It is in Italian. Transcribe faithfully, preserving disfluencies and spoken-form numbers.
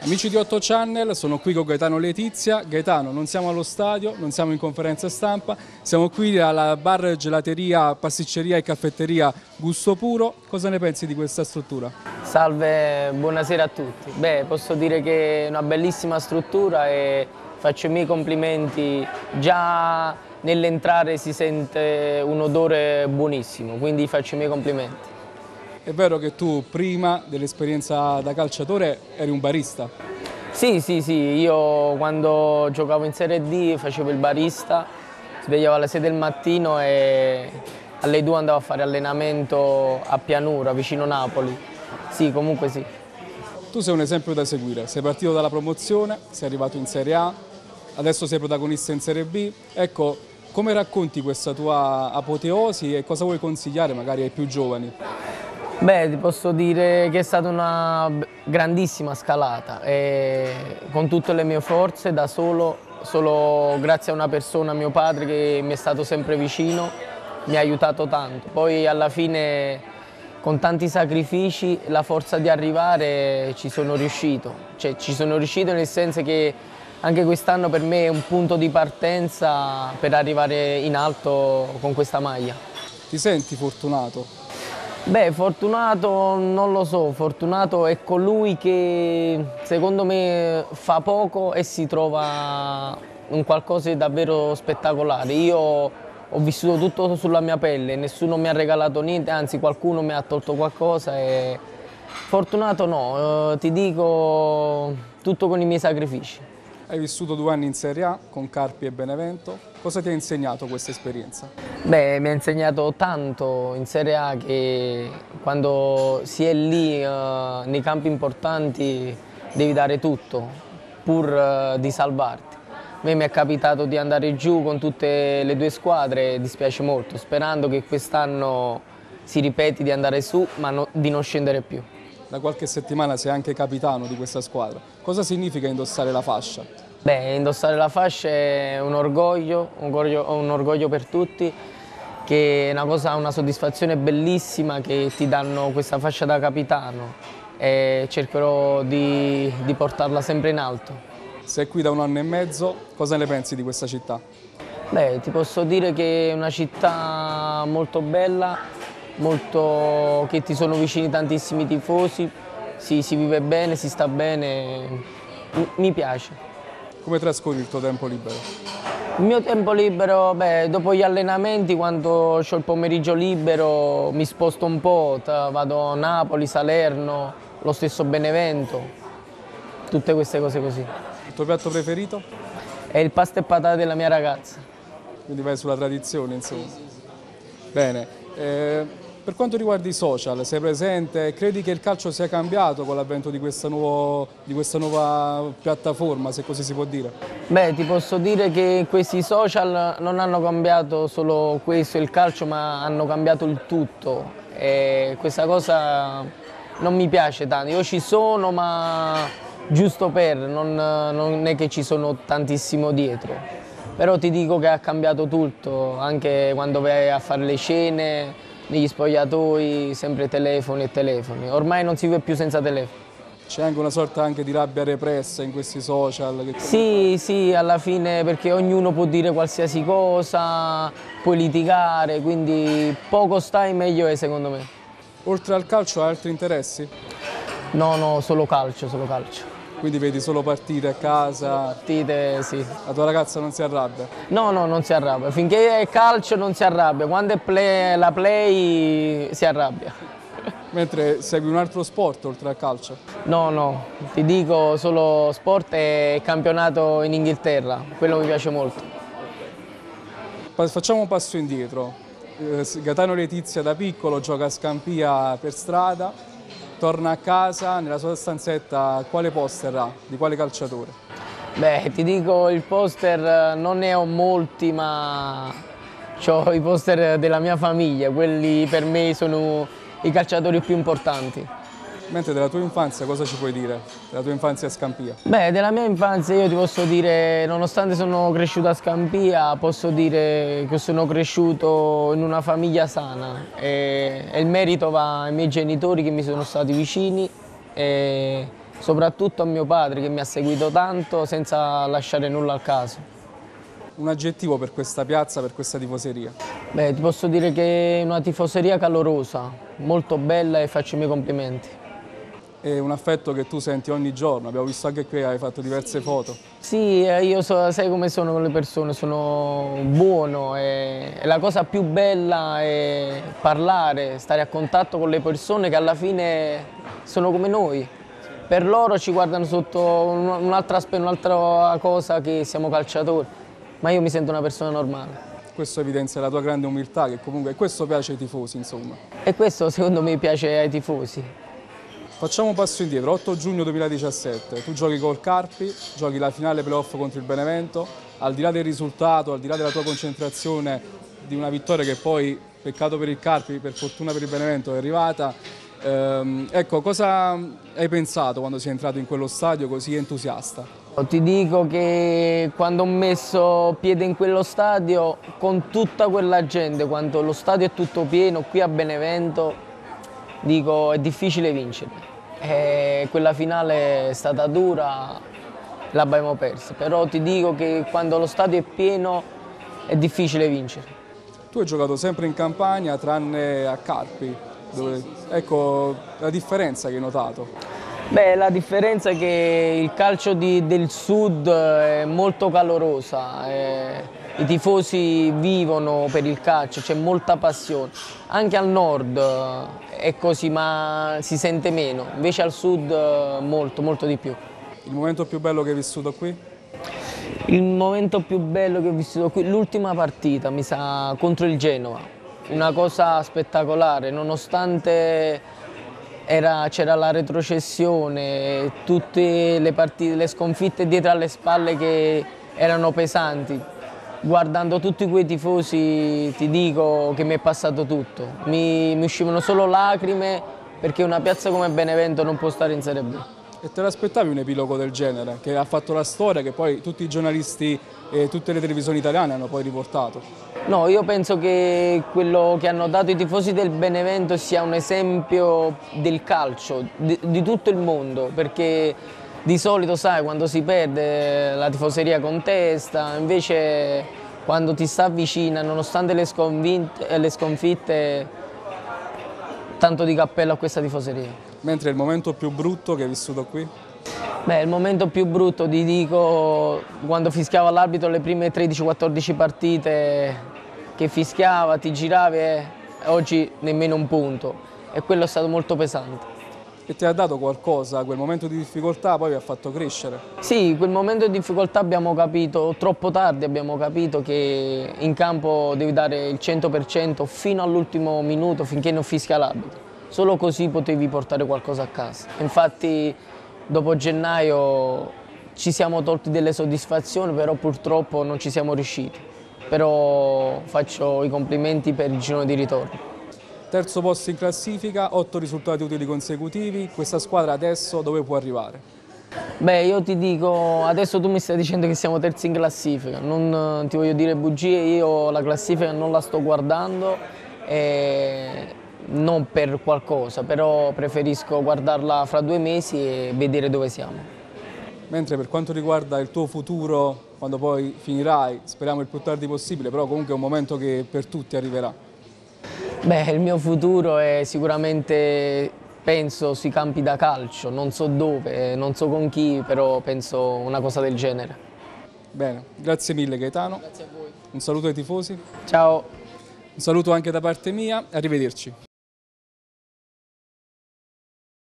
Amici di otto Channel, sono qui con Gaetano Letizia. Gaetano, non siamo allo stadio, non siamo in conferenza stampa, siamo qui alla bar, gelateria, pasticceria e caffetteria Gusto Puro. Cosa ne pensi di questa struttura? Salve, buonasera a tutti. Beh, posso dire che è una bellissima struttura e faccio i miei complimenti. Già nell'entrare si sente un odore buonissimo, quindi faccio i miei complimenti. È vero che tu prima dell'esperienza da calciatore eri un barista? Sì, sì, sì, io quando giocavo in Serie D facevo il barista, svegliavo alle sei del mattino e alle due andavo a fare allenamento a Pianura, vicino Napoli. Sì, comunque sì. Tu sei un esempio da seguire, sei partito dalla promozione, sei arrivato in Serie A, adesso sei protagonista in Serie B. Ecco, come racconti questa tua apoteosi e cosa vuoi consigliare magari ai più giovani? Beh, ti posso dire che è stata una grandissima scalata e con tutte le mie forze, da solo, solo grazie a una persona, mio padre, che mi è stato sempre vicino, mi ha aiutato tanto. Poi alla fine, con tanti sacrifici, la forza di arrivare ci sono riuscito. Cioè, ci sono riuscito nel senso che anche quest'anno per me è un punto di partenza per arrivare in alto con questa maglia. Ti senti fortunato? Beh, fortunato non lo so, fortunato è colui che secondo me fa poco e si trova un qualcosa di davvero spettacolare. Io ho vissuto tutto sulla mia pelle, nessuno mi ha regalato niente, anzi qualcuno mi ha tolto qualcosa e fortunato no, eh, ti dico tutto con i miei sacrifici. Hai vissuto due anni in Serie A con Carpi e Benevento. Cosa ti ha insegnato questa esperienza? Beh, mi ha insegnato tanto in Serie A che quando si è lì eh, nei campi importanti devi dare tutto pur eh, di salvarti. A me mi è capitato di andare giù con tutte le due squadre e dispiace molto, sperando che quest'anno si ripeti di andare su ma no, di non scendere più. Da qualche settimana sei anche capitano di questa squadra. Cosa significa indossare la fascia? Beh, indossare la fascia è un orgoglio, un orgoglio, un orgoglio per tutti, che è una cosa, una soddisfazione bellissima che ti danno questa fascia da capitano e cercherò di, di portarla sempre in alto. Sei qui da un anno e mezzo, cosa ne pensi di questa città? Beh, ti posso dire che è una città molto bella, molto, che ti sono vicini tantissimi tifosi, si, si vive bene, si sta bene, mi, mi piace. Come trascorri il tuo tempo libero? Il mio tempo libero, beh, dopo gli allenamenti, quando ho il pomeriggio libero, mi sposto un po', vado a Napoli, Salerno, lo stesso Benevento, tutte queste cose così. Il tuo piatto preferito? È il pasta e patate della mia ragazza. Quindi vai sulla tradizione, insomma. Sì, sì, sì. Bene. Eh, per quanto riguarda i social, sei presente? Credi che il calcio sia cambiato con l'avvento di, di questa nuova piattaforma, se così si può dire? Beh, ti posso dire che questi social non hanno cambiato solo questo, il calcio, ma hanno cambiato il tutto. E questa cosa non mi piace tanto. Io ci sono, ma giusto per, non, non è che ci sono tantissimo dietro. Però ti dico che ha cambiato tutto, anche quando vai a fare le cene, negli spogliatoi, sempre telefoni e telefoni. Ormai non si vive più senza telefono. C'è anche una sorta anche di rabbia repressa in questi social? Che sì, sì, alla fine perché ognuno può dire qualsiasi cosa, puoi litigare, quindi poco stai meglio è secondo me. Oltre al calcio hai altri interessi? No, no, solo calcio, solo calcio. Quindi vedi solo partite a casa? Partite, sì. La tua ragazza non si arrabbia? No, no, non si arrabbia. Finché è calcio non si arrabbia. Quando è play, la play si arrabbia. Mentre segui un altro sport oltre al calcio? No, no, ti dico solo sport e campionato in Inghilterra. Quello mi piace molto. Facciamo un passo indietro. Gaetano Letizia da piccolo gioca a Scampia per strada. Torna a casa, nella sua stanzetta, quale poster ha? Di quale calciatore? Beh, ti dico, il poster non ne ho molti, ma ho i poster della mia famiglia, quelli per me sono i calciatori più importanti. Mentre della tua infanzia cosa ci puoi dire? Della tua infanzia a Scampia? Beh, della mia infanzia io ti posso dire, nonostante sono cresciuto a Scampia, posso dire che sono cresciuto in una famiglia sana e, e il merito va ai miei genitori che mi sono stati vicini e, soprattutto a mio padre che mi ha seguito tanto senza lasciare nulla al caso. Un aggettivo per questa piazza, per questa tifoseria? Beh, ti posso dire che è una tifoseria calorosa, molto bella e faccio i miei complimenti. È un affetto che tu senti ogni giorno, abbiamo visto anche qui, hai fatto diverse foto. Sì, eh, io so, sai come sono con le persone, sono buono e, e la cosa più bella è parlare, stare a contatto con le persone che alla fine sono come noi. Per loro ci guardano sotto un'altra aspetto, un'altra cosa che siamo calciatori, ma io mi sento una persona normale. Questo evidenzia la tua grande umiltà, che comunque questo piace ai tifosi, insomma. E questo secondo me piace ai tifosi. Facciamo un passo indietro, otto giugno duemiladiciassette, tu giochi col Carpi, giochi la finale playoff contro il Benevento, al di là del risultato, al di là della tua concentrazione di una vittoria che poi, peccato per il Carpi, per fortuna per il Benevento, è arrivata. Ehm, ecco, cosa hai pensato quando sei entrato in quello stadio così entusiasta? Ti dico che quando ho messo piede in quello stadio, con tutta quella gente, quando lo stadio è tutto pieno qui a Benevento, dico è difficile vincere. E quella finale è stata dura, l'abbiamo persa, però ti dico che quando lo stadio è pieno è difficile vincere. Tu hai giocato sempre in Campania, tranne a Carpi. Dove... Ecco la differenza che hai notato. Beh, la differenza è che il calcio di, del sud è molto calorosa, eh, i tifosi vivono per il calcio, c'è molta passione. Anche al nord è così, ma si sente meno, invece al sud molto, molto di più. Il momento più bello che hai vissuto qui? Il momento più bello che ho vissuto qui, l'ultima partita, mi sa, contro il Genova. Una cosa spettacolare, nonostante c'era la retrocessione, tutte le, partite, le sconfitte dietro alle spalle che erano pesanti. Guardando tutti quei tifosi ti dico che mi è passato tutto. Mi, mi uscivano solo lacrime perché una piazza come Benevento non può stare in Serie B. E te l'aspettavi un epilogo del genere, che ha fatto la storia, che poi tutti i giornalisti e tutte le televisioni italiane hanno poi riportato? No, io penso che quello che hanno dato i tifosi del Benevento sia un esempio del calcio, di, di tutto il mondo, perché di solito, sai, quando si perde la tifoseria contesta, invece quando ti sta vicina, nonostante le sconfitte, le sconfitte, tanto di cappello a questa tifoseria. Mentre il momento più brutto che hai vissuto qui? Beh, il momento più brutto, ti dico, quando fischiava l'arbitro le prime tredici quattordici partite che fischiava, ti giravi e oggi nemmeno un punto. E quello è stato molto pesante. E ti ha dato qualcosa, quel momento di difficoltà poi vi ha fatto crescere? Sì, quel momento di difficoltà abbiamo capito, troppo tardi abbiamo capito che in campo devi dare il cento per cento fino all'ultimo minuto, finché non fischia l'arbitro. Solo così potevi portare qualcosa a casa. Infatti dopo gennaio ci siamo tolti delle soddisfazioni, però purtroppo non ci siamo riusciti. Però faccio i complimenti per il girone di ritorno. Terzo posto in classifica, otto risultati utili consecutivi, questa squadra adesso dove può arrivare? Beh, io ti dico, adesso tu mi stai dicendo che siamo terzi in classifica, non ti voglio dire bugie, io la classifica non la sto guardando, e non per qualcosa, però preferisco guardarla fra due mesi e vedere dove siamo. Mentre per quanto riguarda il tuo futuro, quando poi finirai, speriamo il più tardi possibile, però comunque è un momento che per tutti arriverà. Beh, il mio futuro è sicuramente, penso, sui campi da calcio, non so dove, non so con chi, però penso una cosa del genere. Bene, grazie mille Gaetano. Grazie a voi. Un saluto ai tifosi. Ciao. Un saluto anche da parte mia, arrivederci.